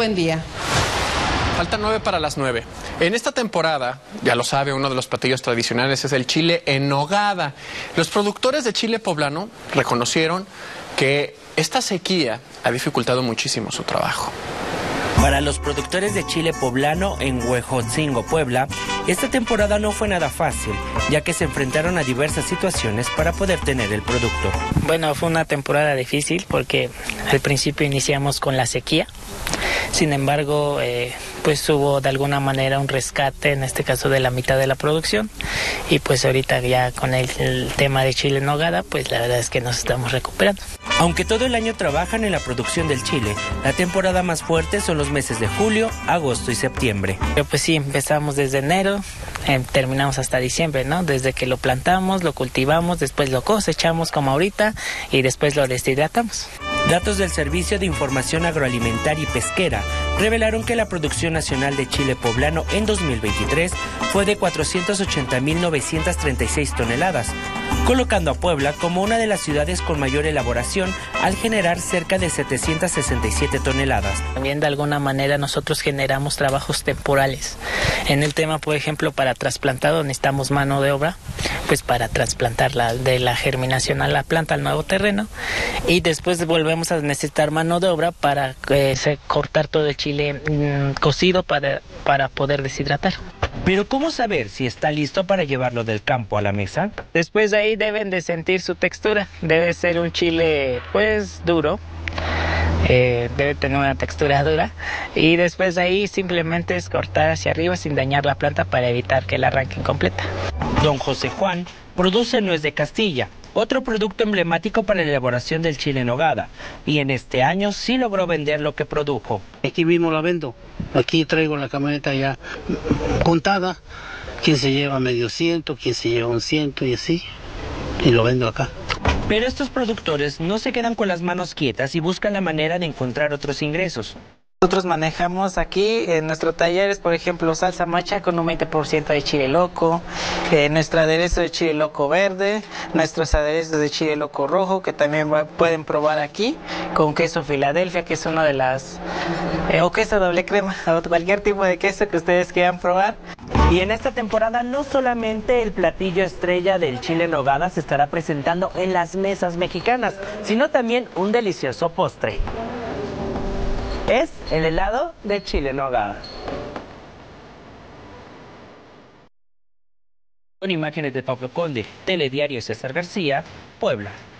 buen día. Faltan 9 para las 9. En esta temporada, ya lo sabe, uno de los platillos tradicionales es el chile en nogada. Los productores de chile poblano reconocieron que esta sequía ha dificultado muchísimo su trabajo. Para los productores de chile poblano en Huejotzingo, Puebla, esta temporada no fue nada fácil, ya que se enfrentaron a diversas situaciones para poder tener el producto. Bueno, fue una temporada difícil porque al principio iniciamos con la sequía. Sin embargo, pues hubo de alguna manera un rescate, en este caso de la mitad de la producción, y pues ahorita ya con el tema de chile en nogada, pues la verdad es que nos estamos recuperando. Aunque todo el año trabajan en la producción del chile, la temporada más fuerte son los meses de julio, agosto y septiembre. Pero pues sí, empezamos desde enero, terminamos hasta diciembre, ¿no? Desde que lo plantamos, lo cultivamos, después lo cosechamos como ahorita y después lo deshidratamos. Datos del Servicio de Información Agroalimentaria y Pesquera revelaron que la producción nacional de chile poblano en 2023 fue de 480.936 toneladas, colocando a Puebla como una de las ciudades con mayor elaboración al generar cerca de 767 toneladas. También de alguna manera nosotros generamos trabajos temporales. En el tema, por ejemplo, para trasplantado necesitamos mano de obra, pues para trasplantar de la germinación a la planta, al nuevo terreno, y después volvemos a necesitar mano de obra para cortar todo el chile cocido para poder deshidratar. Pero ¿cómo saber si está listo para llevarlo del campo a la mesa? Después de ahí deben de sentir su textura. Debe ser un chile pues duro. Debe tener una textura dura. Y después de ahí simplemente es cortar hacia arriba sin dañar la planta para evitar que la arranquen completa. Don José Juan produce nuez de Castilla, otro producto emblemático para la elaboración del chile en nogada, y en este año sí logró vender lo que produjo. Aquí mismo la vendo, aquí traigo la camioneta ya contada, quien se lleva medio ciento, quien se lleva un ciento y así, y lo vendo acá. Pero estos productores no se quedan con las manos quietas y buscan la manera de encontrar otros ingresos. Nosotros manejamos aquí en nuestros talleres, por ejemplo, salsa macha con un 20% de chile loco, nuestro aderezo de chile loco verde, nuestros aderezos de chile loco rojo, que también pueden probar aquí, con queso Filadelfia, que es una de las... o queso doble crema, o cualquier tipo de queso que ustedes quieran probar. Y en esta temporada no solamente el platillo estrella del chile en nogada se estará presentando en las mesas mexicanas, sino también un delicioso postre. Es el helado de chile en nogada. Con imágenes de Pablo Conde, Telediario César García, Puebla.